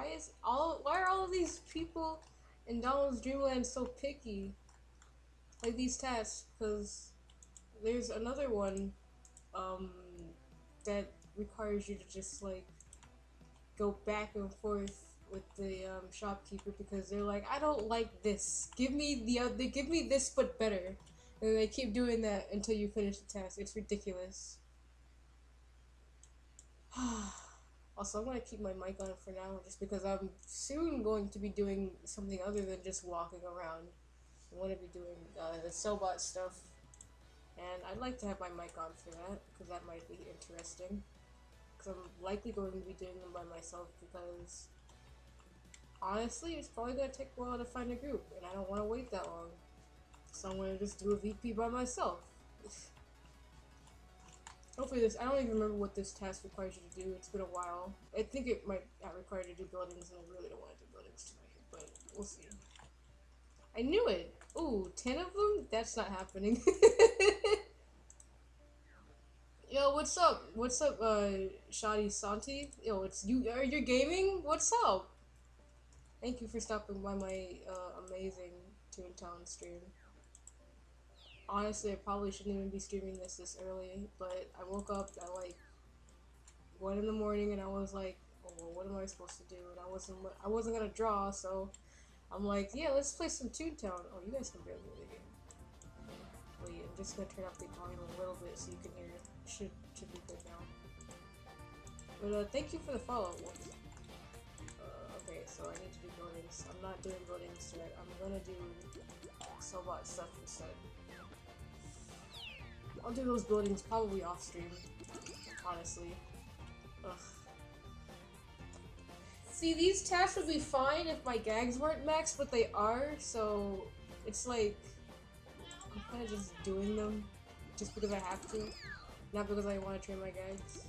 why are all of these people in Donald's Dreamland so picky? Like these tasks, because there's another one, um, that requires you to just like go back and forth with the shopkeeper because they're like, I don't like this. Give me they give me this but better, and they keep doing that until you finish the task. It's ridiculous. Also, I'm gonna keep my mic on for now just because I'm soon going to be doing something other than just walking around. I'm gonna be doing the Sellbot stuff, and I'd like to have my mic on for that because that might be interesting. Because I'm likely going to be doing them by myself because honestly, it's probably gonna take a while to find a group, and I don't want to wait that long. So I'm gonna just do a VP by myself. Hopefully I don't even remember what this task requires you to do. It's been a while. I think it might require you to do buildings, and I really don't want to do buildings tonight, but we'll see. I knew it! Ooh, 10 of them? That's not happening. Yo, what's up? What's up, Shadi Santi? Yo, it's you. Are you gaming? What's up? Thank you for stopping by my amazing Toontown stream. Honestly, I probably shouldn't even be streaming this early, but I woke up at like 1 in the morning and I was like, oh, well, what am I supposed to do? And I wasn't gonna draw, so I'm like, yeah, let's play some Toontown. Oh, you guys can barely hear the game. Wait, I'm just gonna turn up the volume a little bit so you can hear it. Should be good now. But thank you for the follow. Okay, so I need to do buildings. I'm not doing buildings tonight. I'm gonna do Sellbot stuff instead. I'll do those buildings probably off stream, honestly. Ugh. See, these tasks would be fine if my gags weren't maxed, but they are, so it's like I'm kind of just doing them just because I have to, not because I want to train my gags.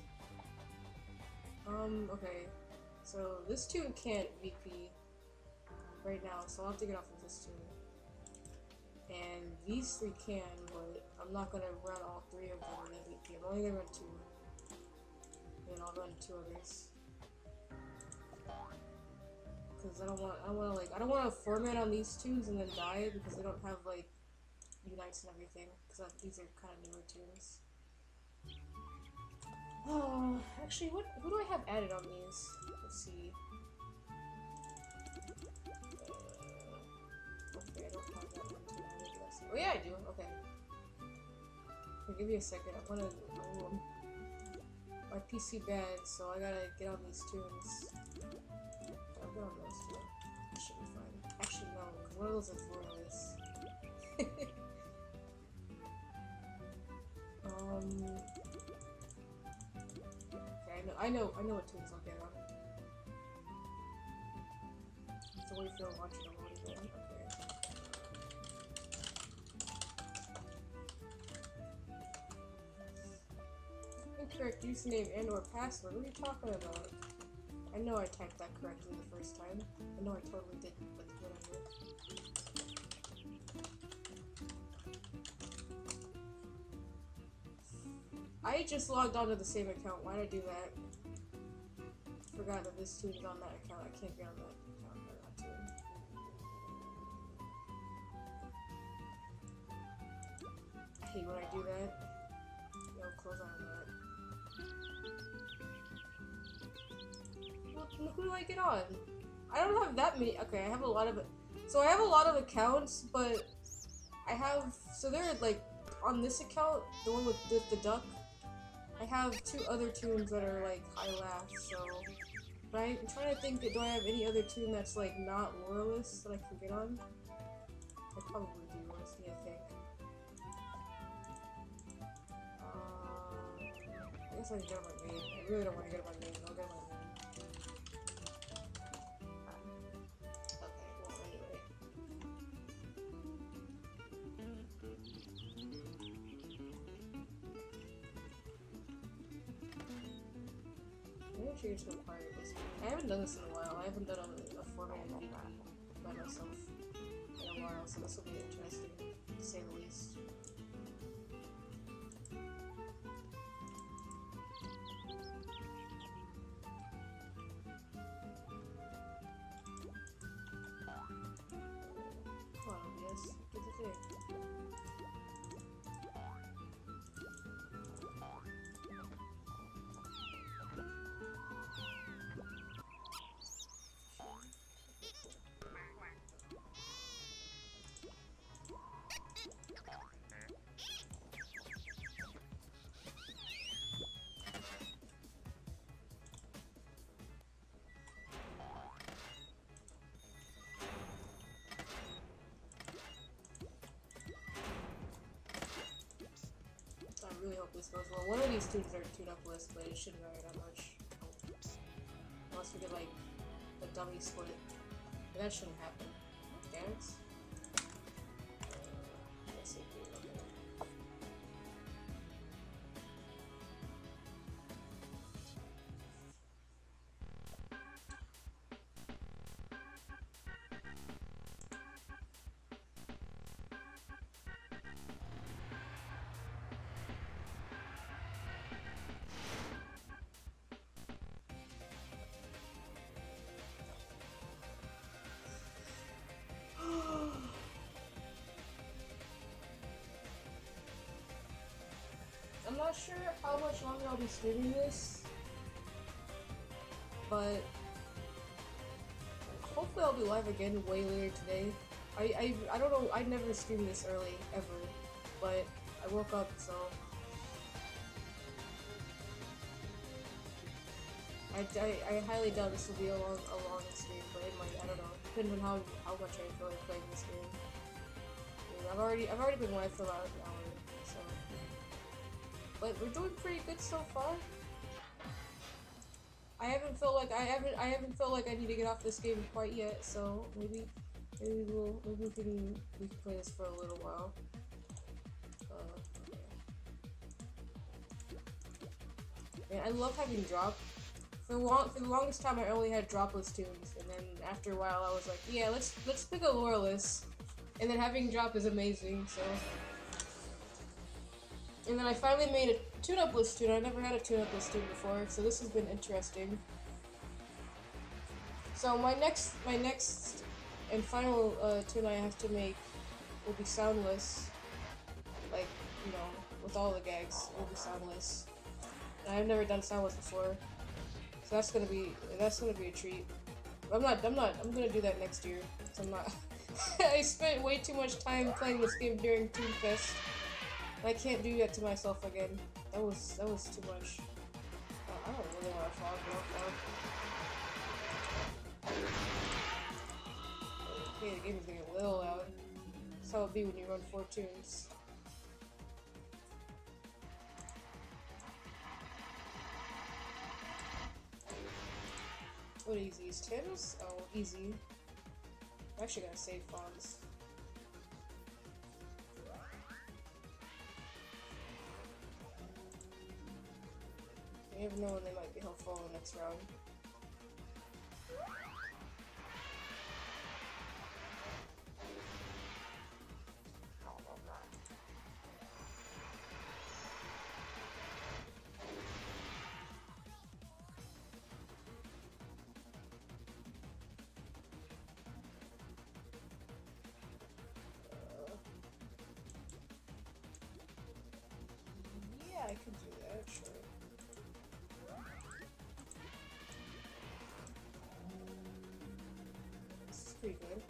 Okay. So this tune can't VP right now, so I'll have to get off of this tune. And these 3 can, but I'm not gonna run all 3 of them in VP. I'm only gonna run 2. And I'll run 2 others. Cause I don't wanna format on these tunes and then die because they don't have like unites and everything. Cause these are kind of newer tunes. Oh, actually, who do I have added on these? Let's see. Okay, I don't have that one too added. Let's see. Oh yeah, I do. Okay. Okay, give me a second. I'm gonna. My PC bad, so I gotta get on these tunes. I'll get on those too. That should be fine. Actually, no, because one of those is Royalist. Okay, I know what tunes I'll get on. So wait for watching a loading game. Okay. Incorrect username and/or password. What are you talking about? I know I typed that correctly the first time. I know I totally didn't, but whatever. I just logged onto the same account. Why did I do that? Forgot that this tune is on that account. I can't get on that account or that tune. I hate when I do that. No, close on that. Well, who do I get on? I don't have that many. Okay, I have a lot of. So I have a lot of accounts, but I have. So they're like on this account, the one with the duck. I have 2 other tunes that are like high laugh, so right? I'm trying to think, do I have any other tune that's like not Royalist that I can get on? I probably do, let's see, I think. I guess I can get on my main. I really don't want to get on my main, I'll get on my main. Okay, well anyway. Maybe I should just acquire this one. I haven't done this in a while. I haven't done a format by myself in a while, so this will be interesting, to say the least. really hope this goes well. One of these tunes are tune-up lists, but it shouldn't vary that much. Unless we get like a dummy split. But that shouldn't happen. Dance? Let's see. I'm not sure how much longer I'll be streaming this, but hopefully I'll be live again way later today. I don't know, I never streamed this early, ever, but I woke up, so I highly doubt this will be a long stream, but it might, I don't know, depending on how much I feel like playing this game. I mean, I've already been live for about an hour, so. But we're doing pretty good so far. I haven't felt like I need to get off this game quite yet, so maybe we can play this for a little while. Man, I love having drop. For the longest time, I only had dropless tunes, and then after a while, I was like, yeah, let's pick a loreless, and then having drop is amazing. So. And then I finally made a tune-up list tune. I never had a tune-up list tune before, so this has been interesting. So my next and final tune I have to make will be soundless. Like, you know, with all the gags, it will be soundless. And I've never done soundless before, so that's gonna be a treat. I'm gonna do that next year. So I'm not. I spent way too much time playing this game during Toon Fest. I can't do that to myself again. That was too much. I don't really want to fog now. Okay, the game is getting a little loud. That's how it be when you run 4 tunes. What are these Tims? Oh, easy. I actually gotta save fonts. You never know when they might be helpful in the next round. Yeah, I could do that, sure. Pretty good.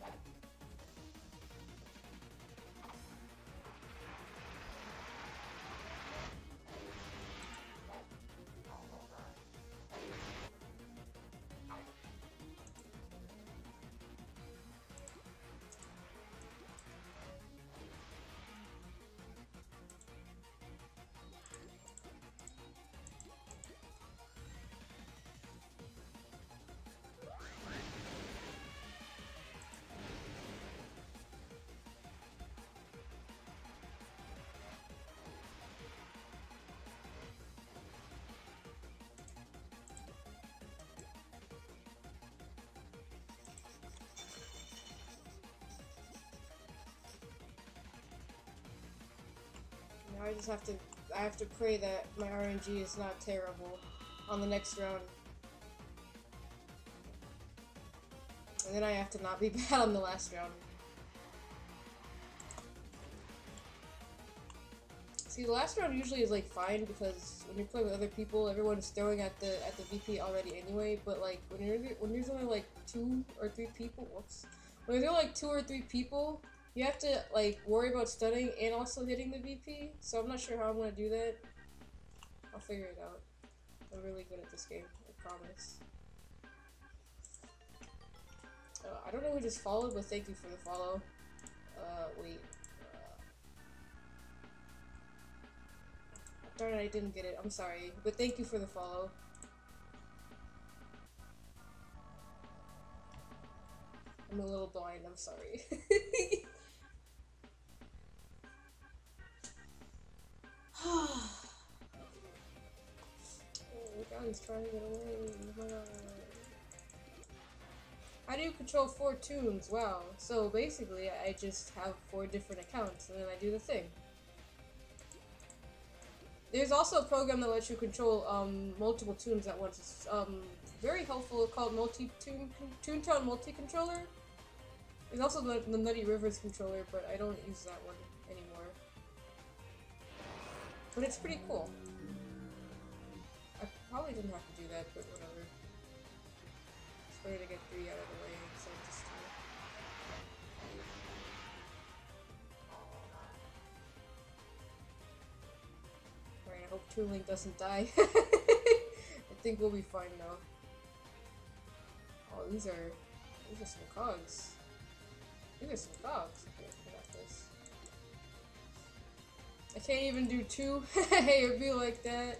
I have to pray that my RNG is not terrible on the next round. And then I have to not be bad on the last round. See, the last round usually is like fine because when you're playing with other people, everyone's throwing at the VP already anyway. But like when there's only like 2 or 3 people, whoops. When there's only like 2 or 3 people, you have to like worry about stunning and also hitting the VP. So I'm not sure how I'm gonna do that. I'll figure it out. I'm really good at this game, I promise. I don't know who just followed, but thank you for the follow. Wait. Darn it, I didn't get it. I'm sorry. But thank you for the follow. I'm a little blind, I'm sorry. Oh, God, he's trying to get away. How do you control 4 toons? Wow. So basically, I just have 4 different accounts, and then I do the thing. There's also a program that lets you control multiple toons at once. It's very helpful, called Toontown Multi-Controller. There's also the Nutty Rivers controller, but I don't use that one anymore. But it's pretty cool. I probably didn't have to do that, but whatever. It's better to get 3 out of the way instead of just 2. Alright, I hope Toon Link doesn't die. I think we'll be fine now. Oh, these are some cogs. These are some cogs. Okay, I got this. I can't even do 2. Hey, it'd be like that.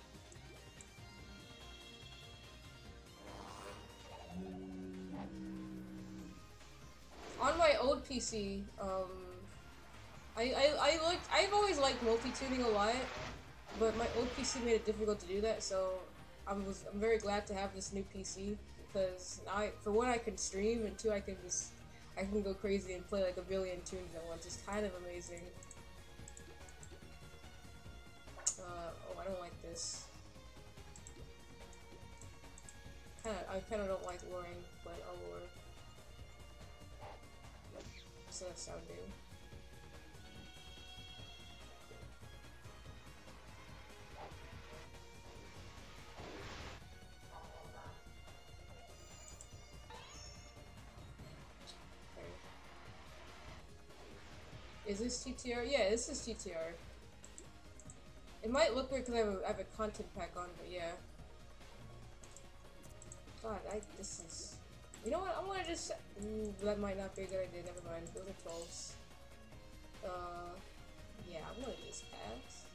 On my old PC, I've always liked multi-tuning a lot, but my old PC made it difficult to do that, so I'm very glad to have this new PC, because now for one I can stream, and 2 I can go crazy and play like a billion tunes at once. It's kind of amazing. Oh, I don't like this. I kinda don't like luring, but I'll lure. What's that sound do? Okay. Is this TTR? Yeah, this is TTR. It might look weird because I have a content pack on, but yeah. God, this is... You know what, I'm gonna just... that might not be a good idea, never mind. Those are 12s. Yeah, I'm gonna just pass.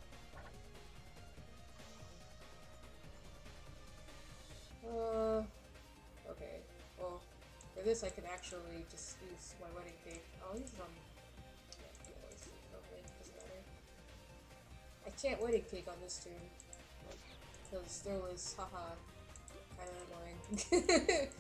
Okay. Well, for this I can actually just use my wedding cake. I'll use it on... I can't wedding cake on this tune. Because there was, haha, kinda annoying.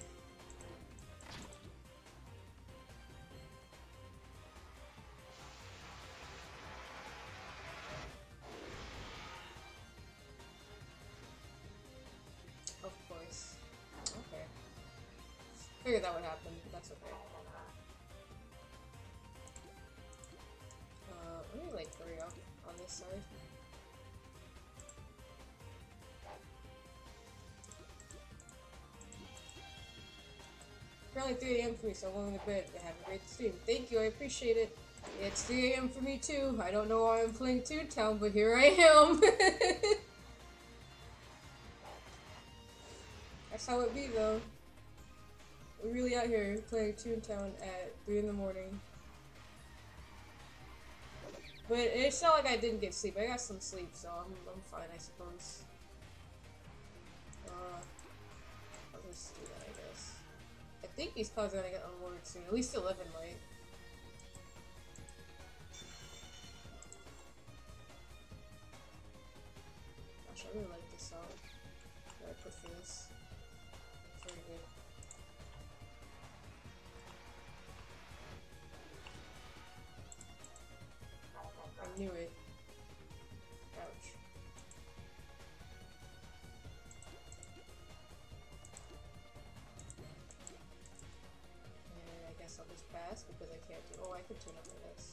Of course. Okay. Figured that would happen, but that's okay. Let me like hurry up on this side. Currently 3 AM for me, so I'm going to bed. Have a great stream. Thank you, I appreciate it. It's 3 AM for me too. I don't know why I'm playing Toontown, but here I am. That's how it be though. We're really out here playing Toontown at 3 in the morning. But it's not like I didn't get sleep. I got some sleep, so I'm fine, I suppose. I'll just do that, I guess. I think these cards are gonna get unloaded soon. At least 11 might. Gosh, I really like this song that I put for this. It's very good. I knew it. Ouch. And I guess I'll just pass because I can't do. Oh, I could tune up my this.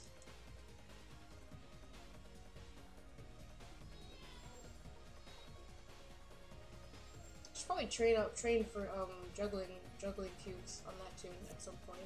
Should probably train for juggling cubes on that tune at some point.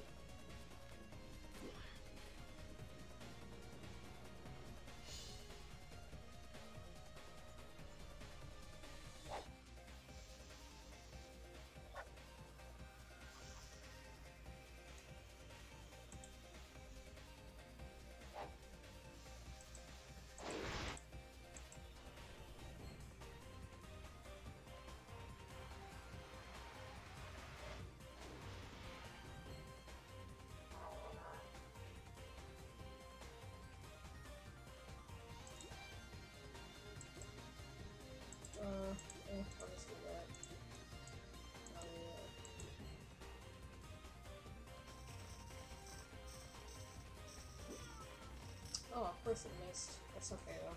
course it missed. That's okay though.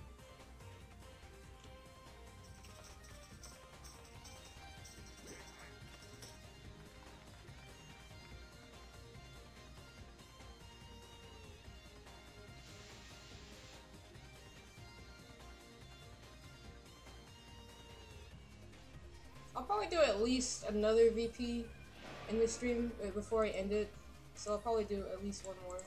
I'll probably do at least another VP in the stream before I end it. So I'll probably do at least one more.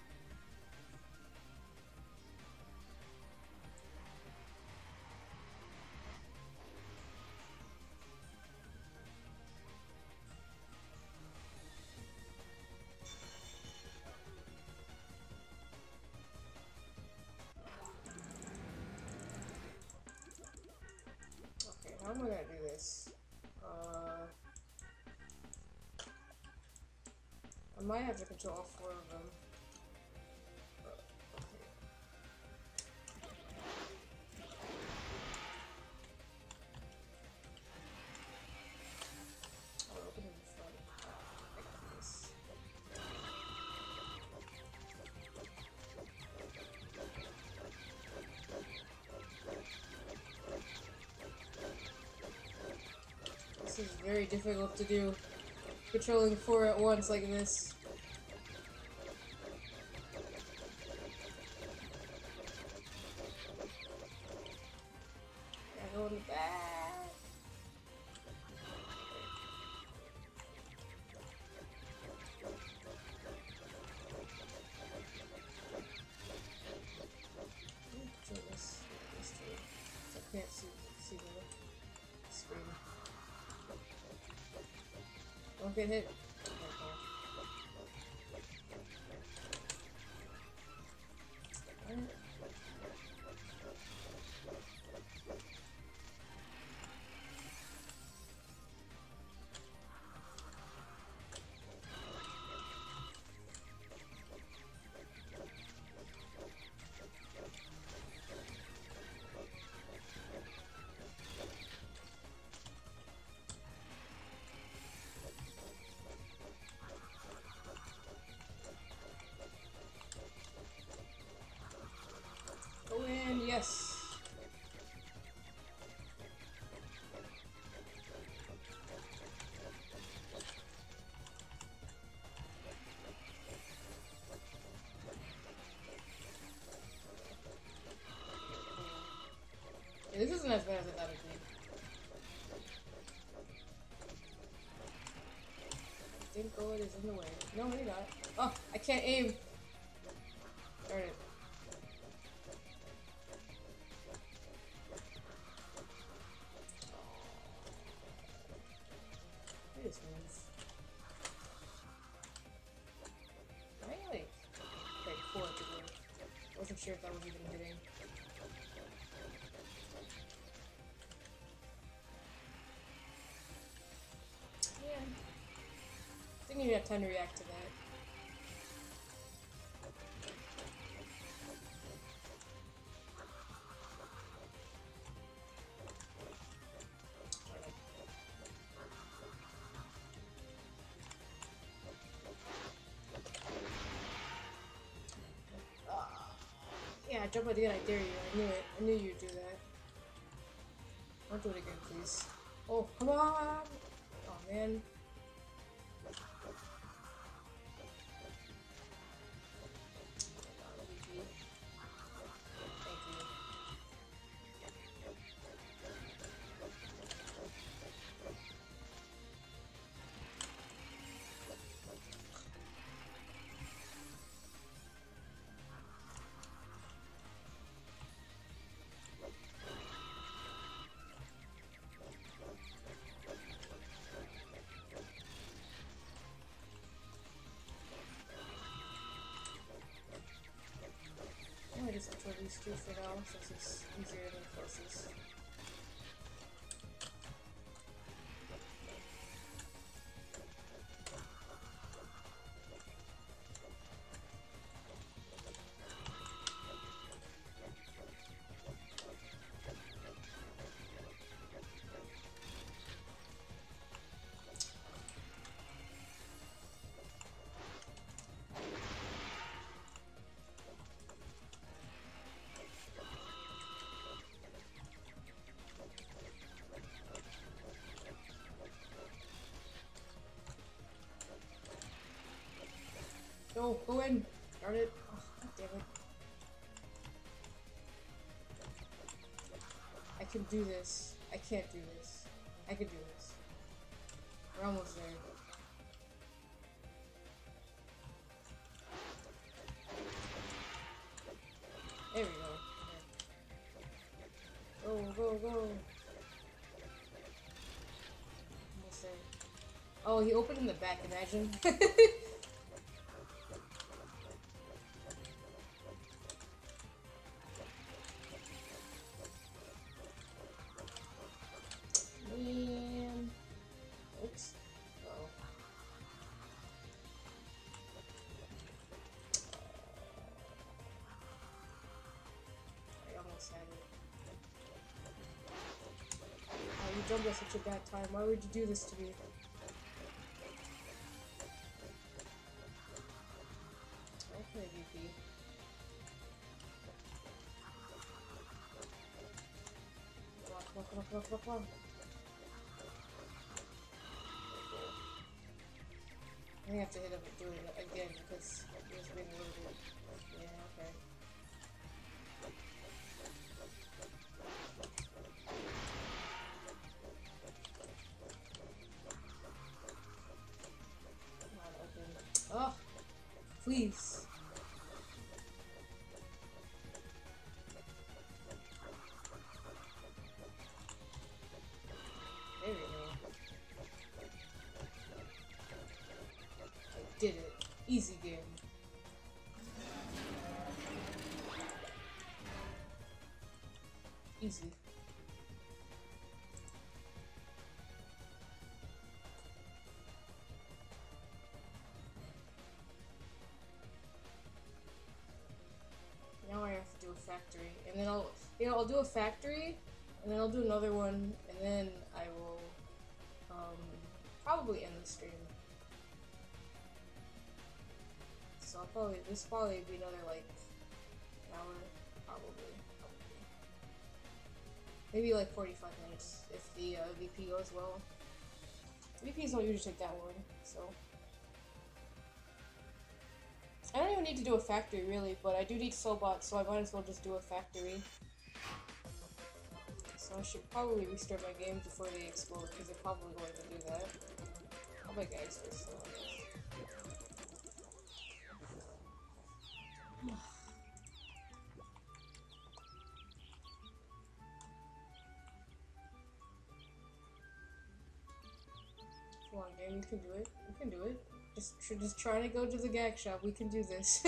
Okay, how am I gonna do this? I might have to control all 4 of them. This is very difficult to do, controlling 4 at once like this. Yeah, go in the back. Control this tree. I can't see the screen. Don't get hit. Okay. Go in, yes. Yeah, this isn't as bad as I thought it'd be. I think Gold is in the way. No, maybe not. Oh, I can't aim. Darn it. I just move. Am I like 4 to go? Wasn't sure if that was even hitting. Yeah. I think you have time to react to that. Yeah, jump out again, I dare you. I knew it. I knew you'd do that. Don't do it again, please. Oh, come on! Oh, man. I just control these 2 for now, since it's easier than closest. go in. Darn it. Oh, God damn it. I can do this. I can't do this. I can do this. We're almost there. There we go. Go, go, go. Almost there. Oh, he opened in the back, imagine. Man. Oops. Uh-oh. I almost had it. Oh, you jumped at such a bad time. Why would you do this to me? Okay, VP. Come on. I have to hit him and do it again because he was being loaded. Yeah, okay. Come on, open. Oh, please. There we go. I did it. Easy game. Easy. Now I have to do a factory, and then I'll do a factory, and then I'll do another one, and then I will, probably end the stream. So this will probably be another, like, hour, probably. Maybe like 45 minutes, if the, VP goes well. VPs don't usually take that long, so. I don't even need to do a factory, really, but I do need Soulbots, so I might as well just do a factory. So I should probably restart my game before they explode, because they're probably going to do that. I'll make eggs first, though. Come on, game, you can do it. You can do it. Just trying to go to the gag shop. We can do this.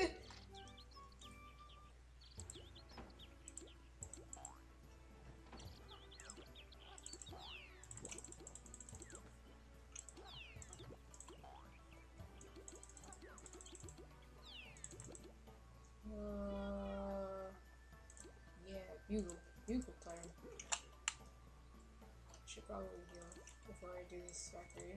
Yeah, bugle time. Should probably heal before I do this factory.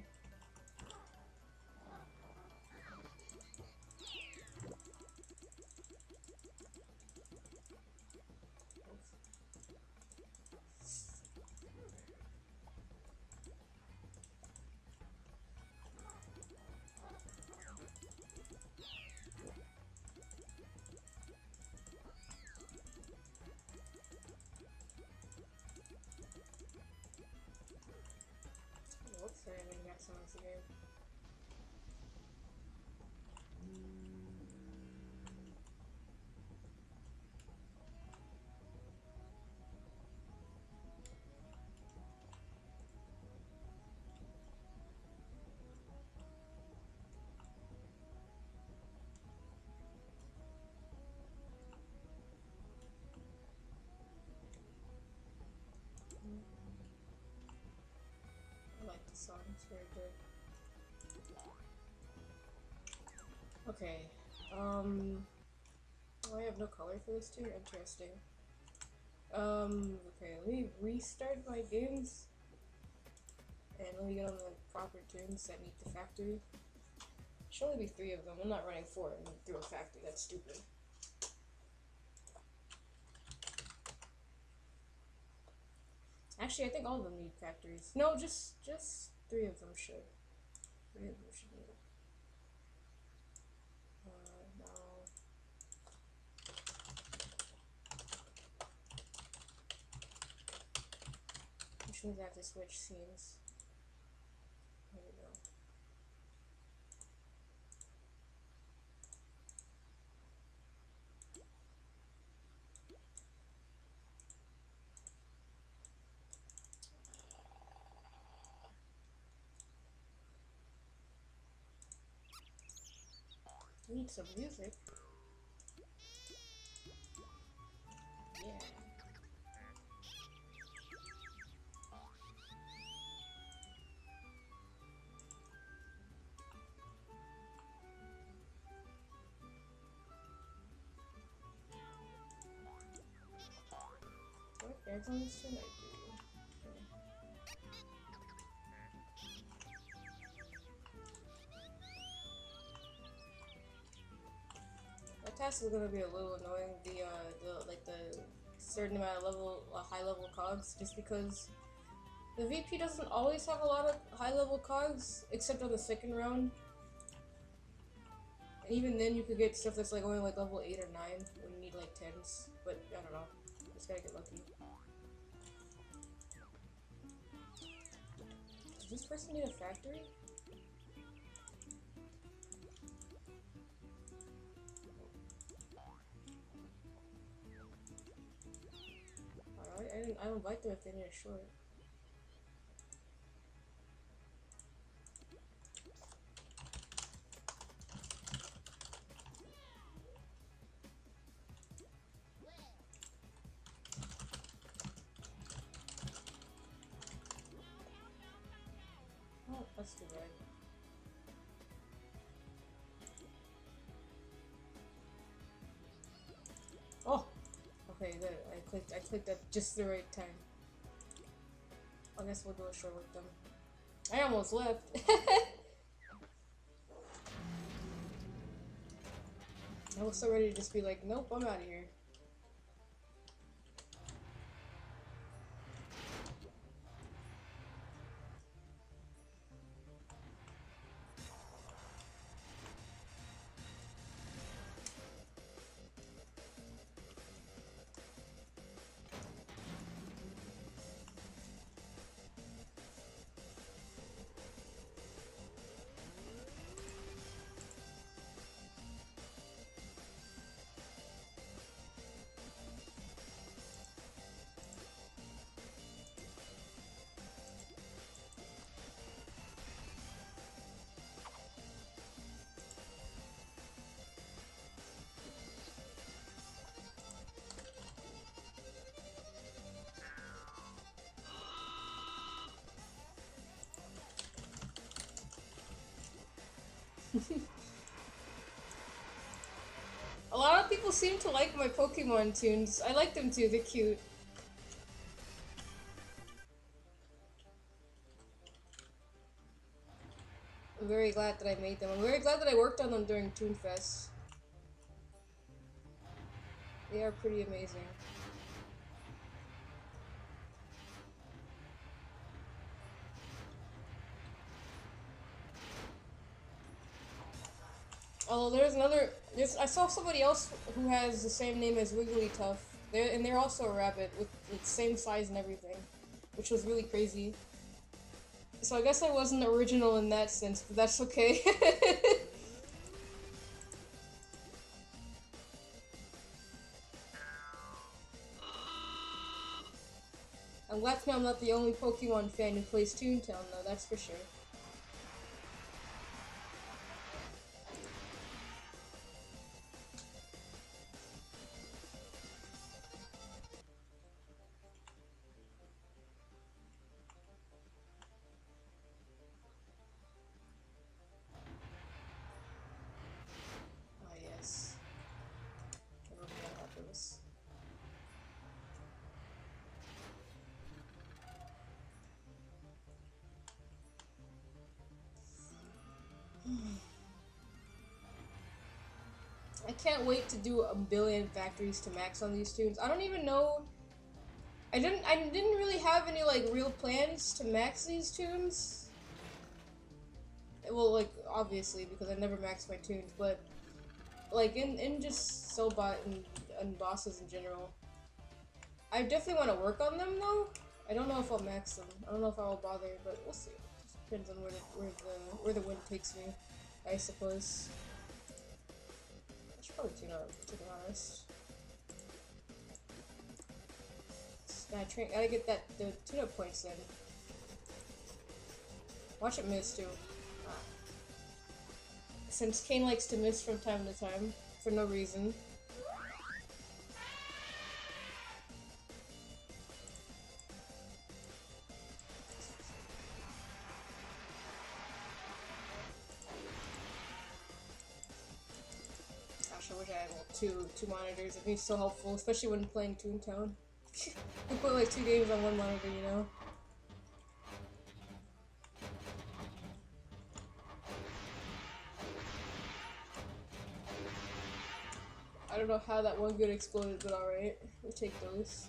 Whoops, sorry, I didn't maximize the game. I like the song, it's very good. Okay, oh, I have no color for this too? Interesting. Okay, let me restart my games. And let me get on the proper tunes that need the factory. Should only be 3 of them. I'm not running 4 and through a factory, that's stupid. Actually, I think all of them need factories. No, just 3 of them should. 3 of them should need it. which means I have to switch scenes. There we go. We need some music. Yeah. What ads on this turn? I do. That task is gonna be a little annoying. The certain amount of high level cogs, just because the VP doesn't always have a lot of high level cogs, except on the second round. And even then, you could get stuff that's like only like level 8 or 9 when you need like 10s. But I don't know. Just gotta get lucky. Does this person need a factory? Alright, I don't invite them if they need a short. Oh, that's too bad. Oh! Okay, good. I clicked at just the right time. I guess we'll do a short with them. I almost left. I was so ready to just be like, nope, I'm out of here. A lot of people seem to like my Pokemon tunes. I like them too, they're cute. I'm very glad that I made them. I'm very glad that I worked on them during Toonfest. They are pretty amazing. Although I saw somebody else who has the same name as Wigglytuff. They're also a rabbit with the same size and everything, which was really crazy. So I guess I wasn't original in that sense, but that's okay. I'm glad to know I'm not the only Pokemon fan who plays Toontown, though, that's for sure. Ah, yes. Never forget about those. I can't wait to do a billion factories to max on these tunes. I don't even know. I didn't really have any like real plans to max these tunes. Well, like obviously because I never maxed my tunes, but like in just Sobot and bosses in general, I definitely want to work on them though. I don't know if I'll max them. I don't know if I will bother, but we'll see. Just depends on where the wind takes me, I suppose. I should probably tune out, to be honest. Gotta get the tune-up points then. Watch it miss too. Since Kane likes to miss from time to time, for no reason. Gosh, I wish I had two monitors. It'd be so helpful, especially when playing Toontown. I put like 2 games on one monitor, you know? I don't know how that one good exploded, but alright. We'll take those.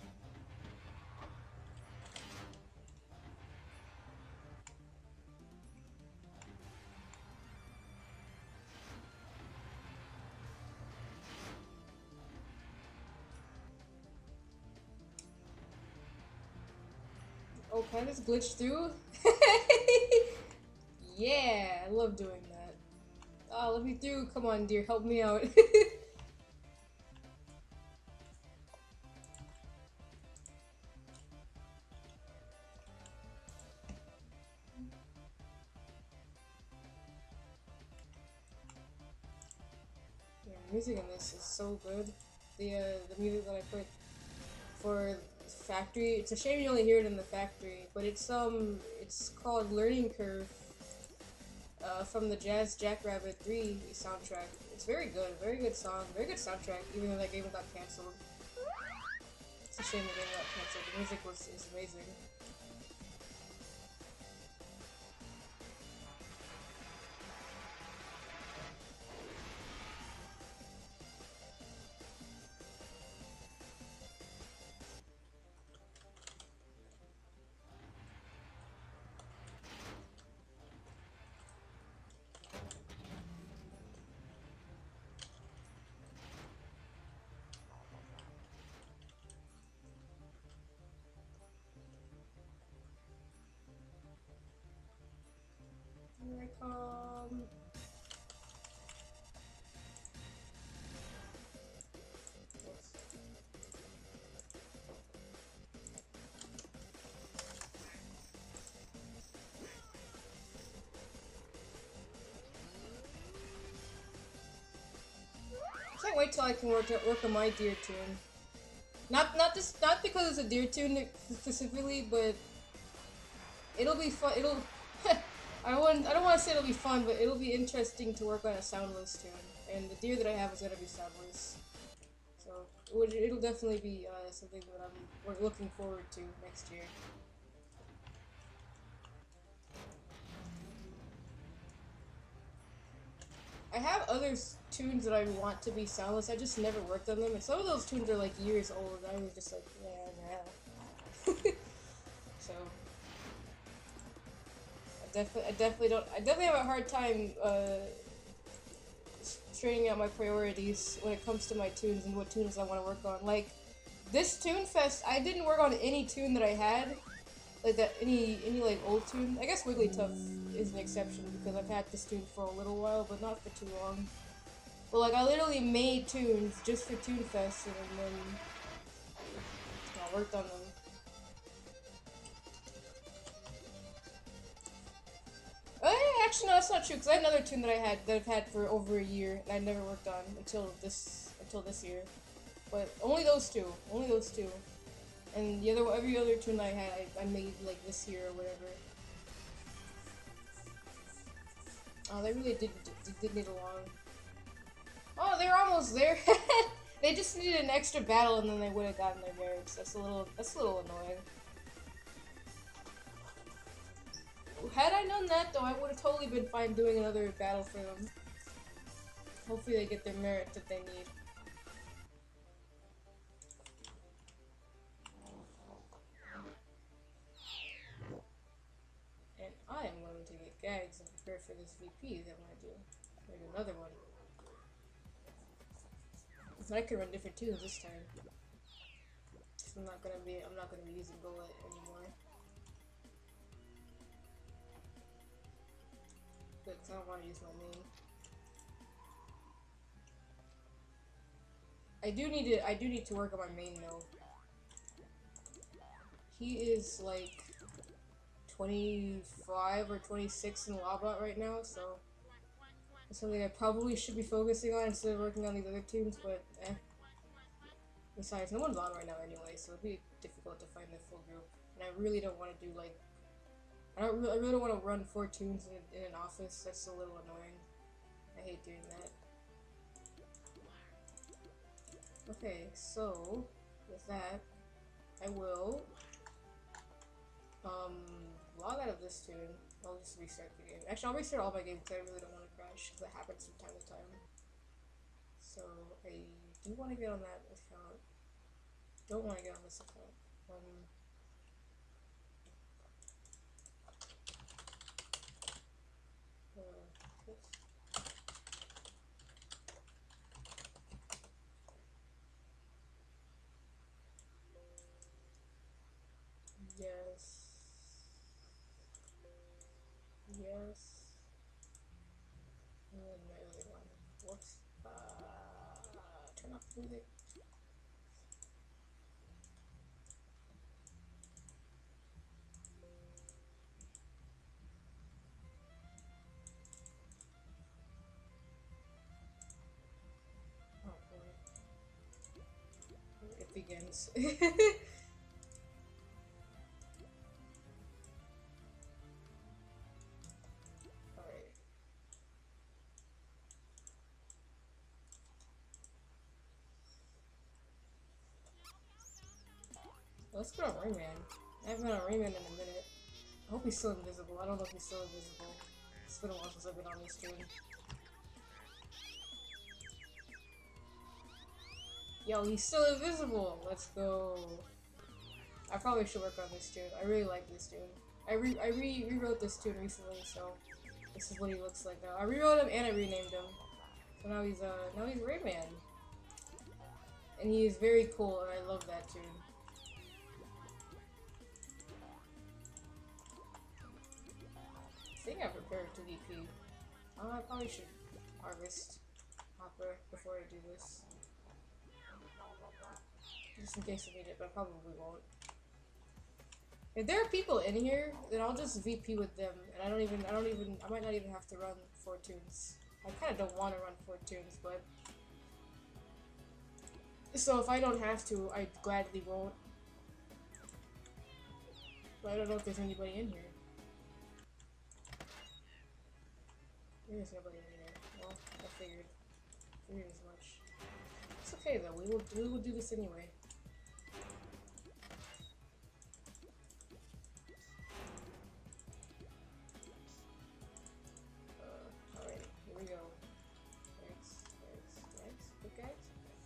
Oh, can I just glitch through? Yeah, I love doing that. Oh, let me through. Come on, dear, help me out. Yeah, music in this is so good. The music that I put for Factory. It's a shame you only hear it in the Factory, but it's called Learning Curve. From the Jazz Jackrabbit 3 soundtrack. It's very good song, very good soundtrack, even though that game got cancelled. It's a shame the game got cancelled. The music is amazing. Here I come. I can't wait till I can work on my deer tune. Not because it's a deer tune specifically, but it'll be fun. It'll I don't want to say it'll be fun, but it'll be interesting to work on a soundless tune. And the deer that I have is gonna be soundless, so it'll definitely be something that we're looking forward to next year. I have other tunes that I want to be soundless. I just never worked on them, and some of those tunes are like years old. I was just like, yeah, nah. So I definitely have a hard time straightening out my priorities when it comes to my tunes and what tunes I want to work on. Like this Tune Fest, I didn't work on any tune that I had, like that any like old tune. I guess Wigglytuff is an exception because I've had this tune for a little while, but not for too long. But like I literally made tunes just for Tune Fest, and then I worked on them. Actually, no, that's not true. Cause I had another tune that I've had for over a year, and I never worked on until this year. But only those two, and every other tune I had, I made like this year or whatever. Oh, they really did need a long. Oh, they're almost there. They just needed an extra battle, and then they would have gotten their marriage. That's a little annoying. Had I known that, though, I would have totally been fine doing another battle for them. Hopefully they get their merit that they need. And I am going to get gags and prepare for this VP that I'm going to do. I'm going to do another one. But I could run different tunes this time. I'm not gonna be using bullet anymore. But I don't want to use my main. I do need to work on my main though. He is like 25 or 26 in Wildbot right now, so it's something I probably should be focusing on instead of working on these other teams, but eh. Besides, no one's on right now anyway, so it'd be difficult to find the full group. And I really don't want to do like, I really don't want to run 4 tunes in an office. That's a little annoying. I hate doing that. Okay, so with that, I will log out of this tune. I'll just restart the game. Actually, I'll restart all my games because I really don't want to crash because that happens from time to time. So I do want to get on that account. Don't want to get on this account. Yes. Yes. And then my other one. Whoops. Turn off the music. Oh boy. It begins. Let's go on Rayman. I haven't been on Rayman in a minute. I hope he's still invisible. I don't know if he's still invisible. It's been a while since I've been on this tune. Yo, he's still invisible! Let's go. I probably should work on this tune. I really like this tune. I rewrote this tune recently, so this is what he looks like now. I rewrote him and I renamed him. So now he's Rayman. And he is very cool and I love that tune. I think I'm prepared to VP. I probably should harvest Hopper before I do this. Just in case I need it, but I probably won't. If there are people in here, then I'll just VP with them, and I might not even have to run 4 tunes. I kind of don't want to run 4 tunes, but... So if I don't have to, I gladly won't. But I don't know if there's anybody in here. There's nobody in here. Well, I figured as much. It's okay though, we will do this anyway. Alright, here we go. Thanks, good guys.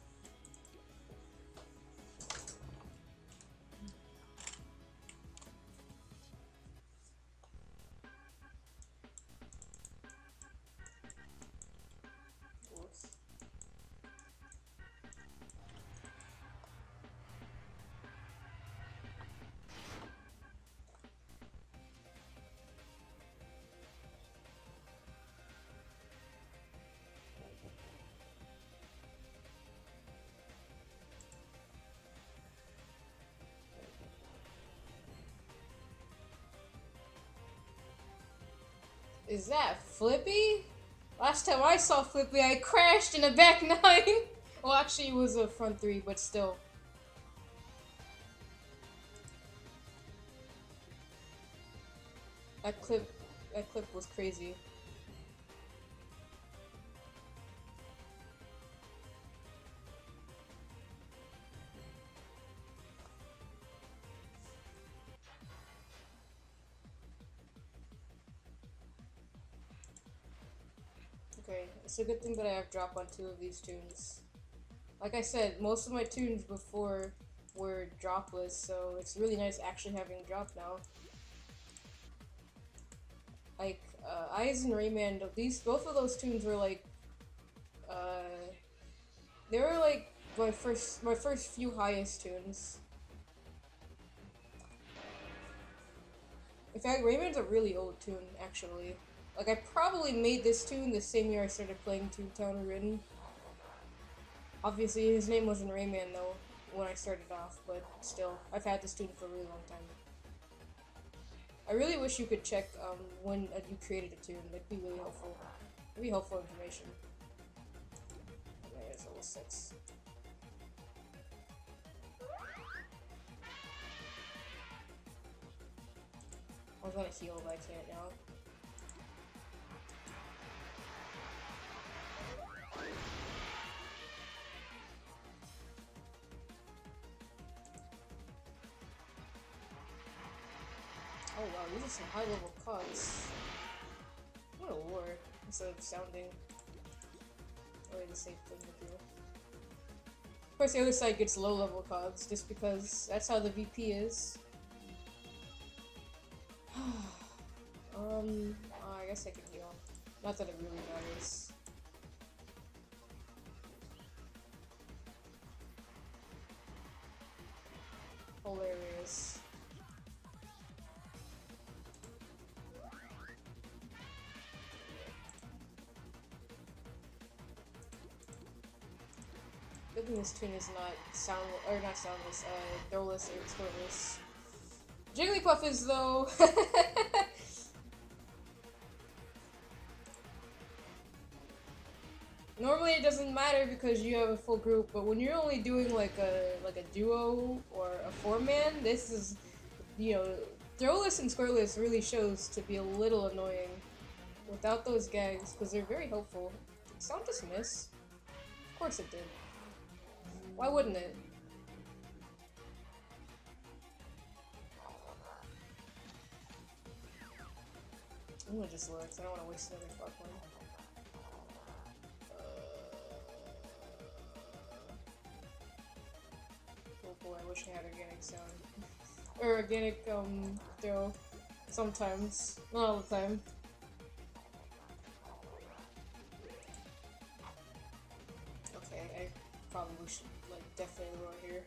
Is that Flippy? Last time I saw Flippy, I crashed in a back 9. Well, actually, it was a front 3, but still. That clip was crazy. Okay, it's a good thing that I have drop on 2 of these tunes. Like I said, most of my tunes before were dropless, so it's really nice actually having drop now. Like, Eyes and Rayman, both of those tunes were like, they were like my first few highest tunes. In fact, Rayman's a really old tune, actually. Like, I probably made this tune the same year I started playing Toontown Written. Obviously, his name wasn't Rayman, though, when I started off, but still, I've had this tune for a really long time. I really wish you could check when you created a tune. That'd be really helpful. That'd be helpful information. Okay, it's level 6. I was gonna heal, but I can't now. Oh wow, these are some high level cogs. What a war, instead of sounding really the same thing to do. Of course, the other side gets low level cogs, just because that's how the VP is. I guess I can heal. Not that it really matters. Hilarious. Good thing this tune is not soundless, throwless or squirtless. Jigglypuff is though. Normally it doesn't matter because you have a full group, but when you're only doing like a duo or a 4-man, this is, you know, throwless and squirtless really shows to be a little annoying without those gags because they're very helpful. Did sound dismiss? Of course it did. Why wouldn't it? I'm gonna just look, I don't want to waste another fuck one. Oh boy, I wish I had organic sound. Or organic, throw. Sometimes. Not all the time. Okay, I probably should, like, definitely roar here.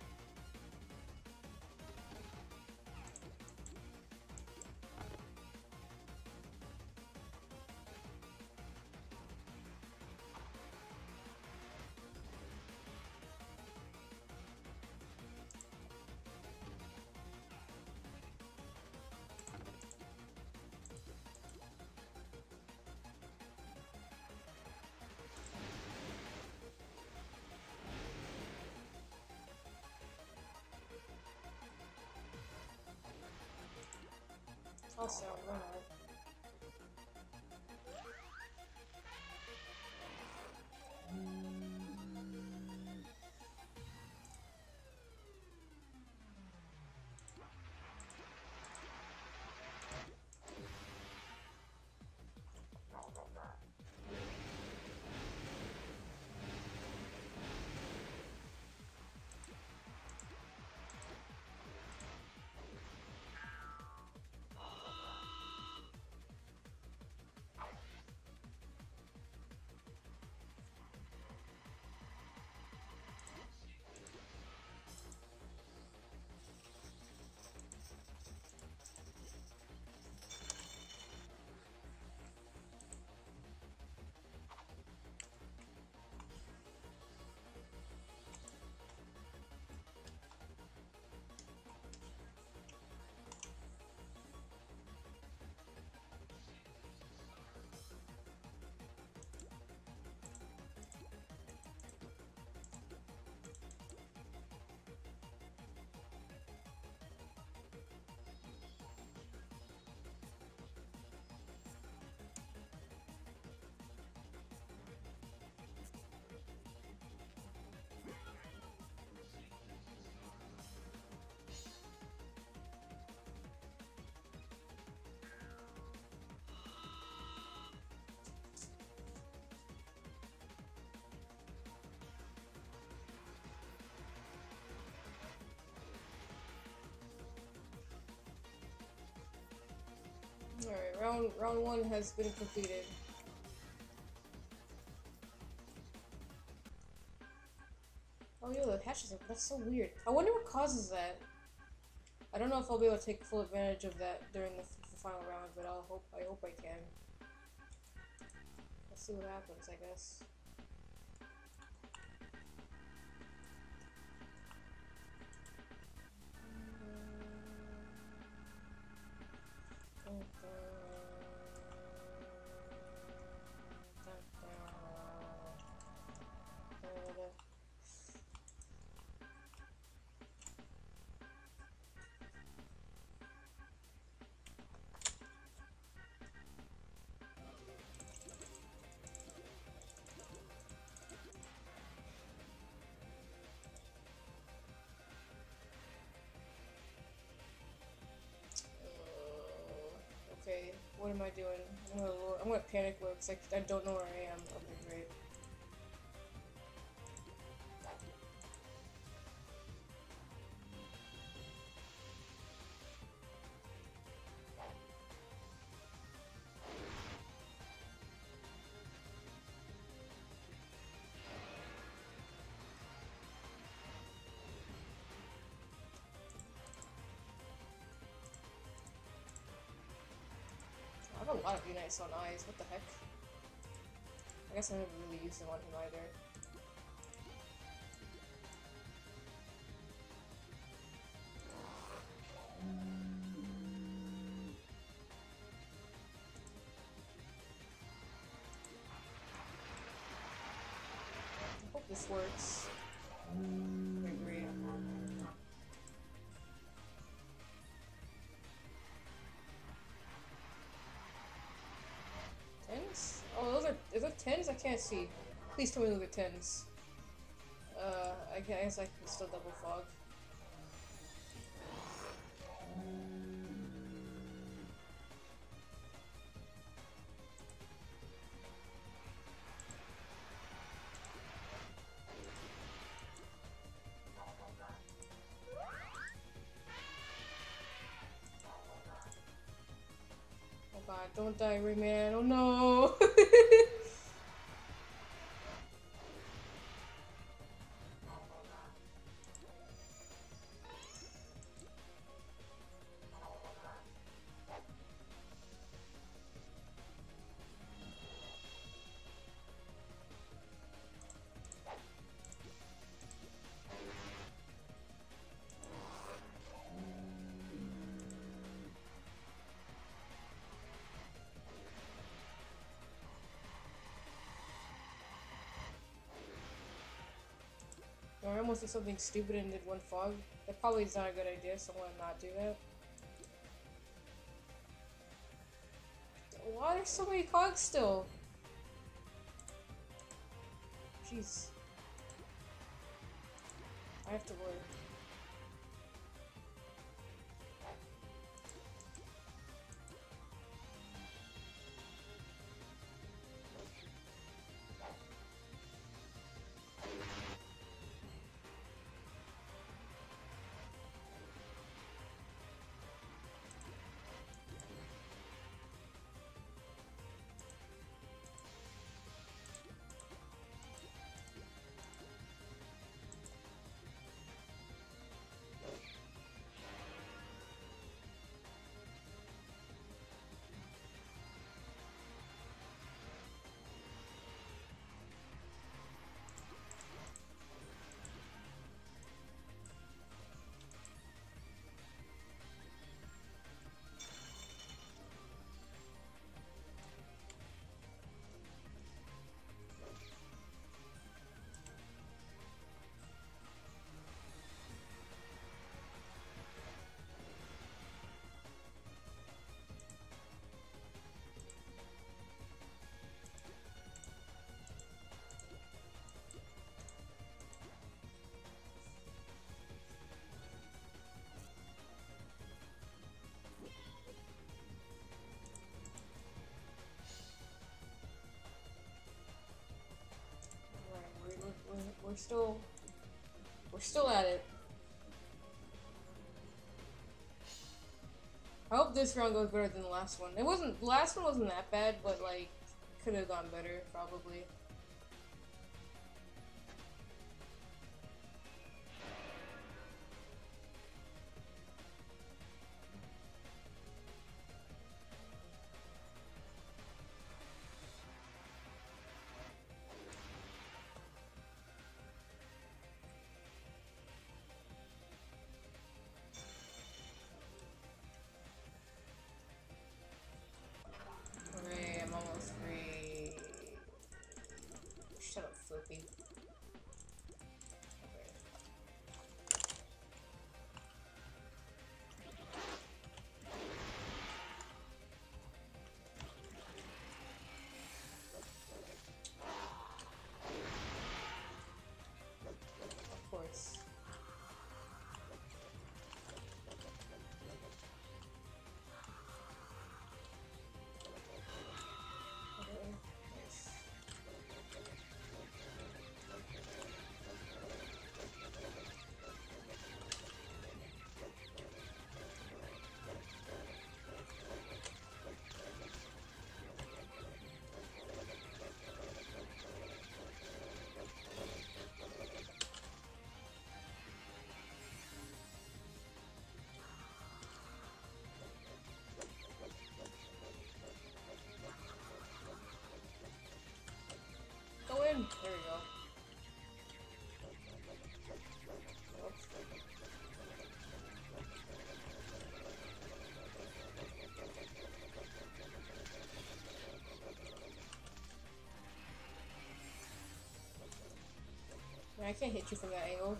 Also, why not? Alright, round 1 has been completed. Oh yo, the hatches are, that's so weird. I wonder what causes that. I don't know if I'll be able to take full advantage of that during the final round, but I hope I can. Let's see what happens, I guess. Okay, what am I doing? I'm gonna panic look because I don't know where I am. Okay, great. I have a lot of Unites on eyes, what the heck? I guess I haven't really used them on him either. I hope this works. Okay, great. Tens? Oh, is that tens? I can't see. Please tell me those are tens. I guess I can still double fog. Oh god, don't die, Rayman. Oh no! I almost did something stupid and did one fog. That probably is not a good idea, so I'm gonna not do that. Why are there so many cogs still? Jeez. I have to worry. We're still at it. I hope this round goes better than the last one. The last one wasn't that bad, but like, could have gone better, probably. I can't hit you from that angle.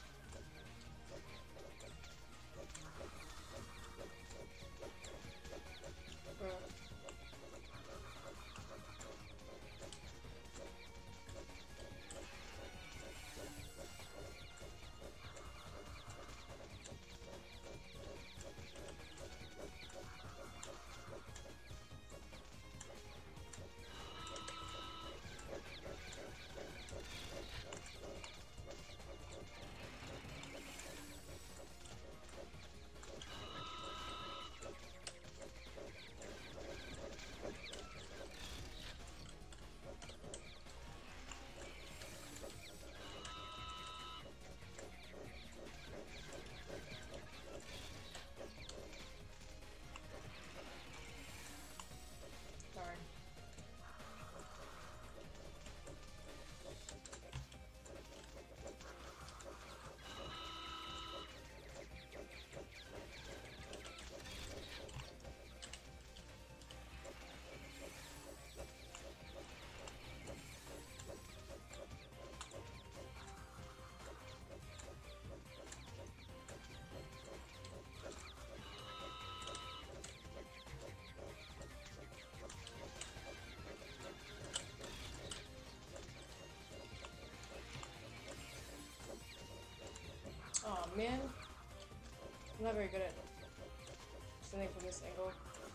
Oh man, I'm not very good at standing from this angle.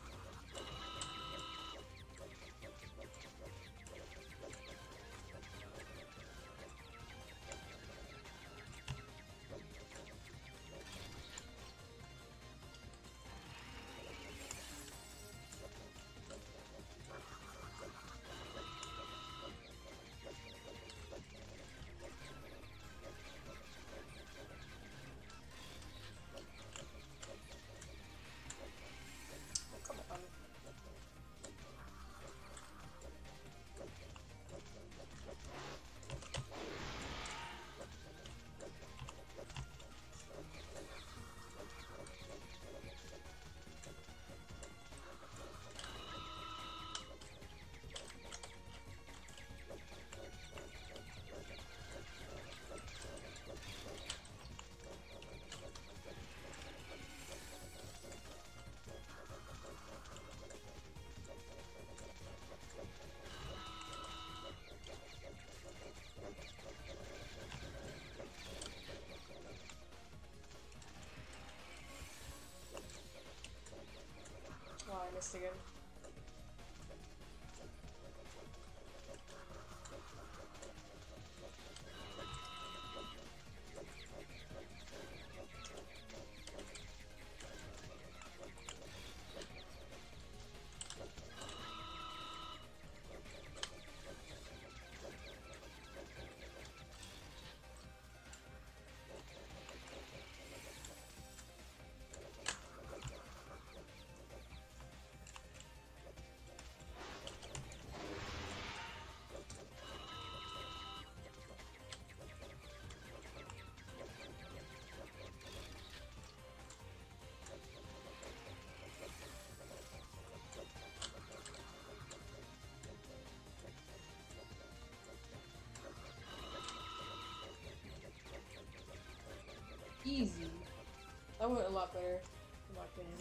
Oh, I missed again. Easy. That went a lot better, in my opinion.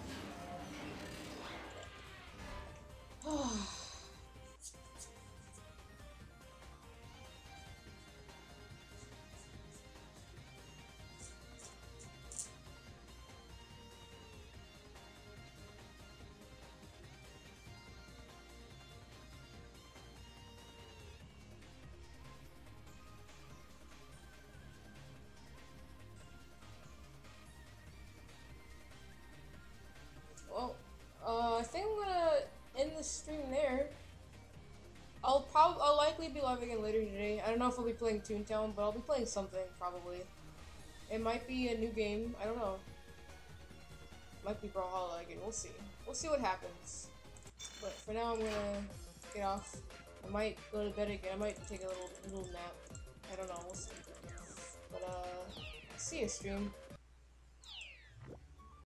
Well, I think I'm gonna end the stream there. I'll likely be live again later today. I don't know if I'll be playing Toontown, but I'll be playing something probably. It might be a new game. I don't know. Might be Brawlhalla again. We'll see. We'll see what happens. But for now, I'm gonna get off. I might go to bed again. I might take a little nap. I don't know. We'll see. But see you, stream.